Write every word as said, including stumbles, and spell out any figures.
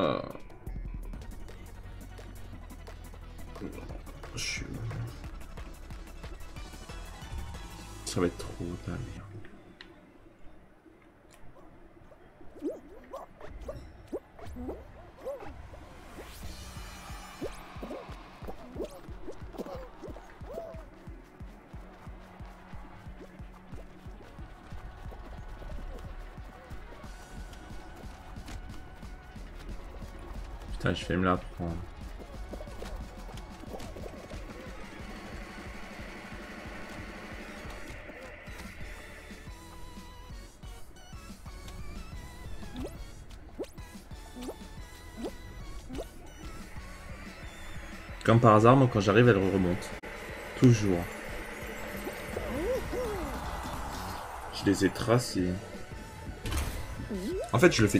Euh... Je suis... Ça va être trop de la merde. Putain, je vais me la prendre. Comme par hasard, moi quand j'arrive, elle remonte. Toujours. Je les ai tracés. En fait, je le fais